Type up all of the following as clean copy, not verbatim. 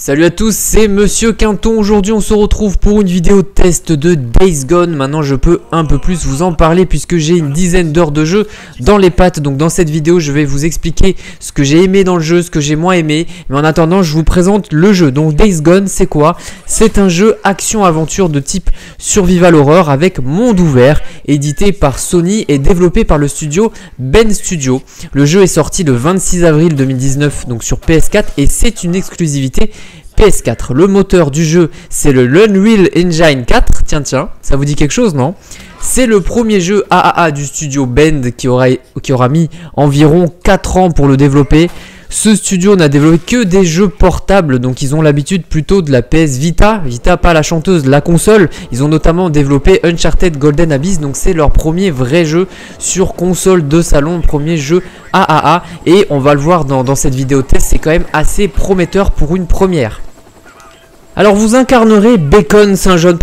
Salut à tous, c'est Monsieur Quinton. Aujourd'hui on se retrouve pour une vidéo test de Days Gone. Maintenant je peux un peu plus vous en parler puisque j'ai une dizaine d'heures de jeu dans les pattes. Donc dans cette vidéo je vais vous expliquer ce que j'ai aimé dans le jeu, ce que j'ai moins aimé. Mais en attendant je vous présente le jeu. Donc Days Gone c'est quoi? C'est un jeu action-aventure de type survival horror avec monde ouvert, édité par Sony et développé par le studio Ben Studio. Le jeu est sorti le 26 avril 2019 donc sur PS4 et c'est une exclusivité PS4. Le moteur du jeu, c'est le Unreal Engine 4. Tiens, ça vous dit quelque chose, non? C'est le premier jeu AAA du studio Bend qui aura mis environ 4 ans pour le développer. Ce studio n'a développé que des jeux portables, donc ils ont l'habitude plutôt de la PS Vita. Vita, pas la chanteuse, la console. Ils ont notamment développé Uncharted Golden Abyss, donc c'est leur premier vrai jeu sur console de salon, premier jeu AAA. Et on va le voir dans cette vidéo test, c'est quand même assez prometteur pour une première. Alors vous incarnerez Deacon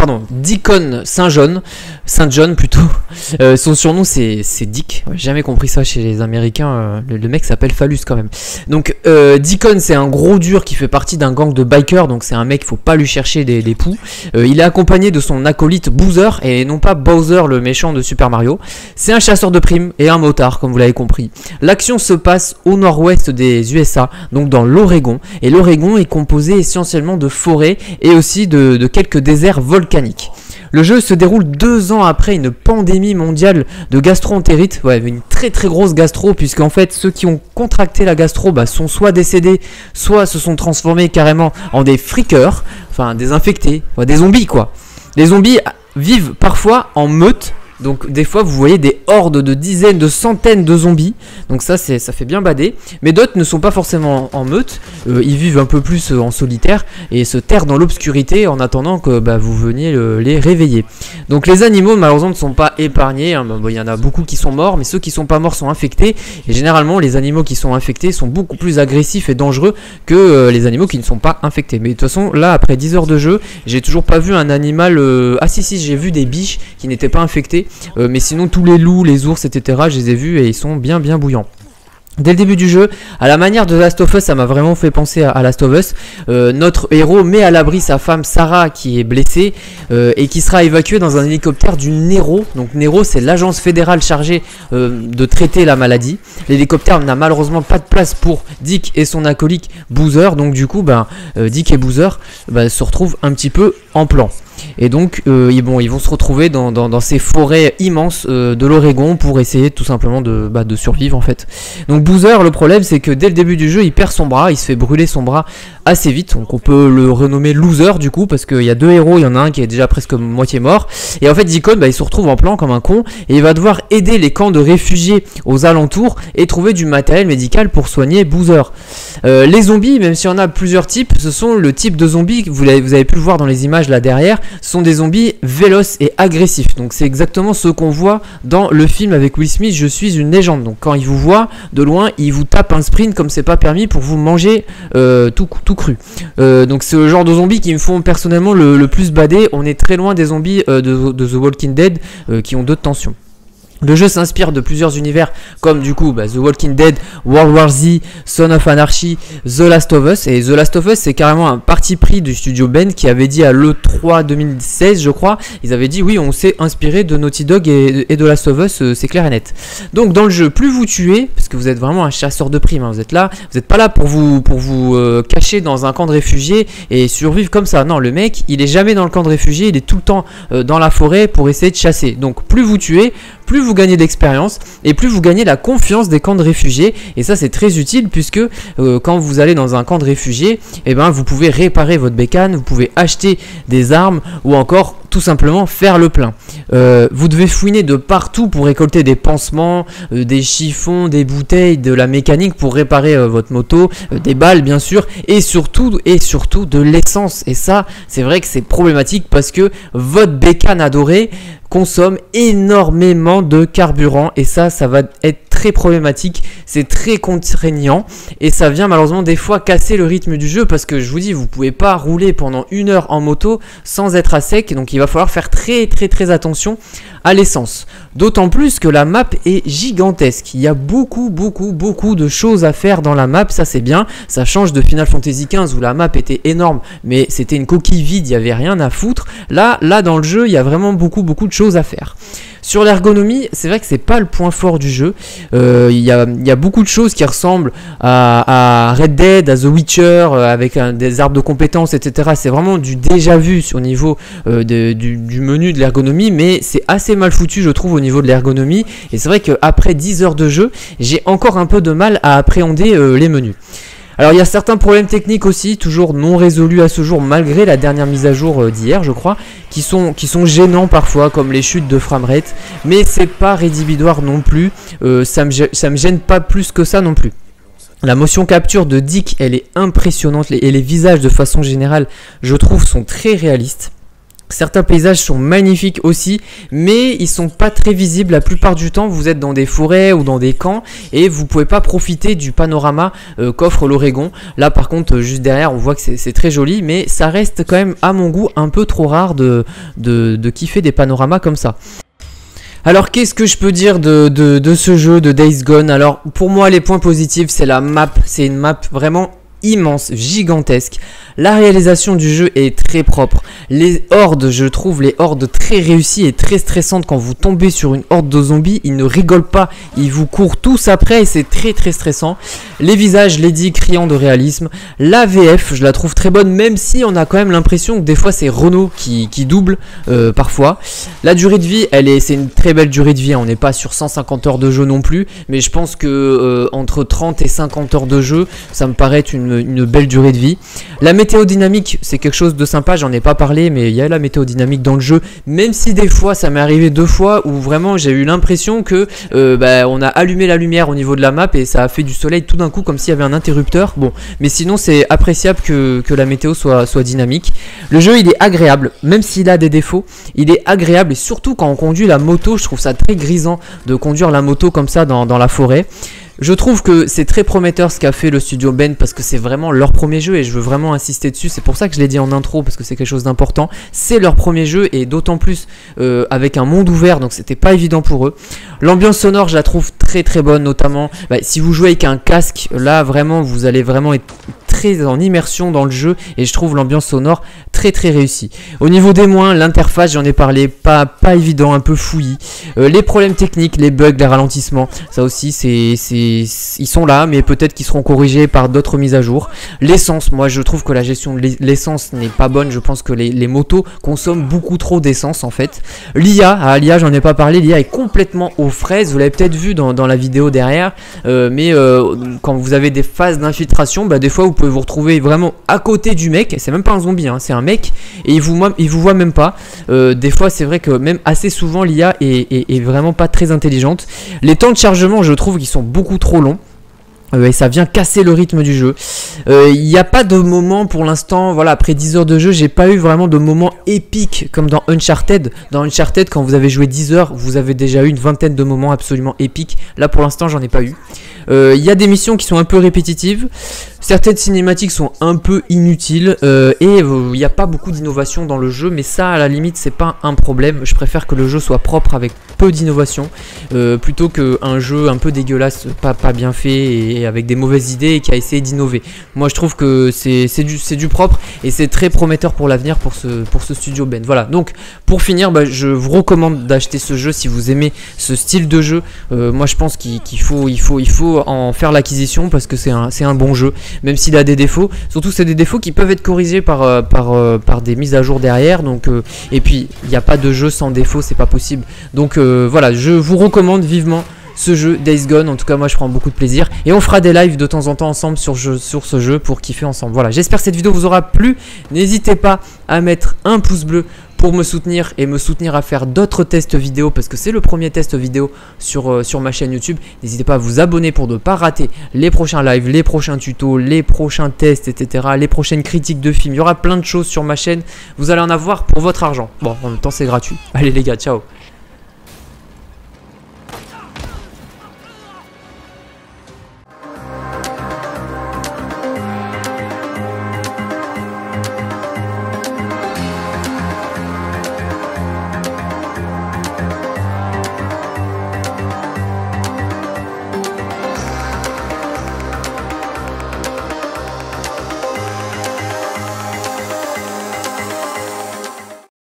Saint-John plutôt. Son surnom c'est Dick. Ouais, j'ai jamais compris ça chez les Américains. Le mec s'appelle Phallus quand même. Donc Deacon c'est un gros dur qui fait partie d'un gang de bikers. Donc c'est un mec, faut pas lui chercher des poux. Il est accompagné de son acolyte Boozer et non pas Bowser le méchant de Super Mario. C'est un chasseur de primes et un motard comme vous l'avez compris. L'action se passe au nord-ouest des USA, donc dans l'Oregon. Et l'Oregon est composé essentiellement de forêts et aussi de quelques déserts volcaniques. Le jeu se déroule 2 ans après une pandémie mondiale de gastro-entérite, une très grosse gastro, puisqu'en fait ceux qui ont contracté la gastro sont soit décédés, soit se sont transformés carrément en des freakers, enfin des infectés, des zombies quoi. Les zombies vivent parfois en meute. Donc des fois vous voyez des hordes de dizaines, de centaines de zombies. Donc ça fait bien bader. Mais d'autres ne sont pas forcément en meute. Ils vivent un peu plus en solitaire et se terrent dans l'obscurité en attendant que vous veniez les réveiller. Donc les animaux malheureusement ne sont pas épargnés. Il y en a beaucoup qui sont morts, mais ceux qui sont pas morts sont infectés. Et généralement les animaux qui sont infectés sont beaucoup plus agressifs et dangereux que les animaux qui ne sont pas infectés. Mais de toute façon là après 10 heures de jeu, j'ai toujours pas vu un animal... Ah si j'ai vu des biches qui n'étaient pas infectées. Mais sinon tous les loups, les ours, etc. je les ai vus et ils sont bien bouillants. Dès le début du jeu, à la manière de Last of Us, ça m'a vraiment fait penser à Last of Us. Notre héros met à l'abri sa femme Sarah qui est blessée et qui sera évacuée dans un hélicoptère du Nero. Donc Nero c'est l'agence fédérale chargée de traiter la maladie. L'hélicoptère n'a malheureusement pas de place pour Dick et son acolyte Boozer. Donc du coup Dick et Boozer se retrouvent un petit peu en plan. Et donc ils vont se retrouver dans ces forêts immenses de l'Oregon pour essayer tout simplement de survivre en fait. Donc Boozer, le problème c'est que dès le début du jeu il perd son bras, il se fait brûler son bras assez vite. Donc on peut le renommer Loser du coup parce qu'il y a 2 héros, il y en a un qui est déjà presque moitié mort. Et en fait Deacon il se retrouve en plan comme un con et il va devoir aider les camps de réfugiés aux alentours et trouver du matériel médical pour soigner Boozer. Les zombies, même s'il y en a plusieurs types, ce sont le type de zombies, vous avez pu le voir dans les images là derrière, ce sont des zombies véloces et agressifs. Donc c'est exactement ce qu'on voit dans le film avec Will Smith, Je suis une légende. Donc quand il vous voit de loin, il vous tape un sprint comme c'est pas permis pour vous manger tout cru. Donc c'est le genre de zombies qui me font personnellement le plus bader. On est très loin des zombies de The Walking Dead qui ont d'autres tensions. Le jeu s'inspire de plusieurs univers comme du coup The Walking Dead, World War Z, Son of Anarchy, The Last of Us. Et The Last of Us c'est carrément un parti pris du studio Ben qui avait dit à l'E3 2016 je crois, ils avaient dit oui on s'est inspiré de Naughty Dog et de Last of Us, c'est clair et net. Donc dans le jeu plus vous tuez, parce que vous êtes vraiment un chasseur de primes, vous êtes là, vous n'êtes pas là pour vous cacher dans un camp de réfugiés et survivre comme ça. Non, le mec il est jamais dans le camp de réfugiés, il est tout le temps dans la forêt pour essayer de chasser. Donc plus vous tuez, plus vous gagnez d'expérience et plus vous gagnez la confiance des camps de réfugiés. Et ça c'est très utile puisque quand vous allez dans un camp de réfugiés, vous pouvez réparer votre bécane, vous pouvez acheter des armes ou encore tout simplement faire le plein. Vous devez fouiner de partout pour récolter des pansements, des chiffons, des bouteilles, de la mécanique pour réparer votre moto, des balles bien sûr et surtout de l'essence. Et ça c'est vrai que c'est problématique parce que votre bécane adorée consomme énormément de carburant et ça va être très problématique, c'est très contraignant et ça vient malheureusement des fois casser le rythme du jeu parce que je vous dis, vous pouvez pas rouler pendant 1 heure en moto sans être à sec, donc il va falloir faire très attention à l'essence. D'autant plus que la map est gigantesque, il y a beaucoup de choses à faire dans la map, ça c'est bien, ça change de Final Fantasy XV où la map était énorme mais c'était une coquille vide, il n'y avait rien à foutre. Là dans le jeu il y a vraiment beaucoup de choses à faire. Sur l'ergonomie, c'est vrai que c'est pas le point fort du jeu. Il y a beaucoup de choses qui ressemblent à Red Dead, à The Witcher, avec des arbres de compétences, etc. C'est vraiment du déjà vu au niveau du menu de l'ergonomie, mais c'est assez mal foutu, je trouve, au niveau de l'ergonomie. Et c'est vrai qu'après 10 heures de jeu, j'ai encore un peu de mal à appréhender les menus. Alors il y a certains problèmes techniques aussi, toujours non résolus à ce jour malgré la dernière mise à jour d'hier je crois, qui sont gênants parfois comme les chutes de framerate, mais c'est pas rédhibitoire non plus, ça me gêne pas plus que ça non plus. La motion capture de Dick elle est impressionnante et les visages de façon générale je trouve sont très réalistes. Certains paysages sont magnifiques aussi, mais ils sont pas très visibles. La plupart du temps, vous êtes dans des forêts ou dans des camps et vous pouvez pas profiter du panorama qu'offre l'Oregon. Là, par contre, juste derrière, on voit que c'est très joli, mais ça reste quand même, à mon goût, un peu trop rare de kiffer des panoramas comme ça. Alors qu'est-ce que je peux dire de ce jeu de Days Gone? Alors pour moi les points positifs c'est la map, c'est une map vraiment immense, gigantesque. La réalisation du jeu est très propre. Les hordes, je trouve les hordes très réussies et très stressantes. Quand vous tombez sur une horde de zombies, ils ne rigolent pas, ils vous courent tous après et c'est très stressant. Les visages, Lady criant de réalisme. La VF, je la trouve très bonne, même si on a quand même l'impression que des fois c'est Renault qui double parfois. La durée de vie, c'est une très belle durée de vie, on n'est pas sur 150 heures de jeu non plus, mais je pense que entre 30 et 50 heures de jeu, ça me paraît une belle durée de vie. La météo dynamique, c'est quelque chose de sympa, j'en ai pas parlé, mais il y a la météo dynamique dans le jeu, même si des fois, ça m'est arrivé 2 fois où vraiment j'ai eu l'impression que on a allumé la lumière au niveau de la map et ça a fait du soleil tout d'un coup comme s'il y avait un interrupteur. Bon, mais sinon c'est appréciable que la météo soit dynamique. Le jeu il est agréable, même s'il a des défauts, il est agréable et surtout quand on conduit la moto, je trouve ça très grisant de conduire la moto comme ça dans la forêt. Je trouve que c'est très prometteur ce qu'a fait le studio Bend parce que c'est vraiment leur premier jeu et je veux vraiment insister dessus. C'est pour ça que je l'ai dit en intro parce que c'est quelque chose d'important. C'est leur premier jeu et d'autant plus avec un monde ouvert, donc c'était pas évident pour eux. L'ambiance sonore, je la trouve très bonne, notamment si vous jouez avec un casque, là vraiment vous allez vraiment être très en immersion dans le jeu et je trouve l'ambiance sonore très réussie. Au niveau des moins, l'interface, j'en ai parlé, pas évident, un peu fouillis. Les problèmes techniques, les bugs, les ralentissements, ça aussi ils sont là, mais peut-être qu'ils seront corrigés par d'autres mises à jour. L'essence, moi je trouve que la gestion de l'essence n'est pas bonne, je pense que les motos consomment beaucoup trop d'essence en fait. L'IA, j'en ai pas parlé, l'IA est complètement aux fraises, vous l'avez peut-être vu dans la vidéo derrière, mais quand vous avez des phases d'infiltration, des fois vous pouvez vous retrouver vraiment à côté du mec, c'est même pas un zombie, c'est un mec, et il vous voit même pas. Des fois c'est vrai que même assez souvent l'IA est vraiment pas très intelligente. Les temps de chargement je trouve qu'ils sont beaucoup trop longs. Et ça vient casser le rythme du jeu. Il n'y a pas de moment pour l'instant, voilà, après 10 heures de jeu, j'ai pas eu vraiment de moment épique comme dans Uncharted. Dans Uncharted, quand vous avez joué 10 heures, vous avez déjà eu une vingtaine de moments absolument épiques. Là pour l'instant, j'en ai pas eu. Il y a des missions qui sont un peu répétitives. Certaines cinématiques sont un peu inutiles et il n'y a pas beaucoup d'innovation dans le jeu, mais ça à la limite c'est pas un problème. Je préfère que le jeu soit propre avec peu d'innovation plutôt qu'un jeu un peu dégueulasse, pas bien fait et avec des mauvaises idées et qui a essayé d'innover. Moi je trouve que c'est du propre et c'est très prometteur pour l'avenir pour ce studio Bend. Voilà, donc pour finir, je vous recommande d'acheter ce jeu si vous aimez ce style de jeu. Moi je pense qu'il faut en faire l'acquisition parce que c'est un bon jeu. Même s'il a des défauts, surtout c'est des défauts qui peuvent être corrigés par des mises à jour derrière. Donc, et puis il n'y a pas de jeu sans défaut, c'est pas possible. Donc voilà, je vous recommande vivement ce jeu Days Gone. En tout cas moi je prends beaucoup de plaisir et on fera des lives de temps en temps ensemble sur ce jeu pour kiffer ensemble. Voilà, j'espère que cette vidéo vous aura plu. N'hésitez pas à mettre un pouce bleu pour me soutenir et me soutenir à faire d'autres tests vidéo parce que c'est le premier test vidéo sur ma chaîne YouTube. N'hésitez pas à vous abonner pour ne pas rater les prochains lives, les prochains tutos, les prochains tests, etc. Les prochaines critiques de films. Il y aura plein de choses sur ma chaîne. Vous allez en avoir pour votre argent. Bon, en même temps c'est gratuit. Allez les gars, ciao.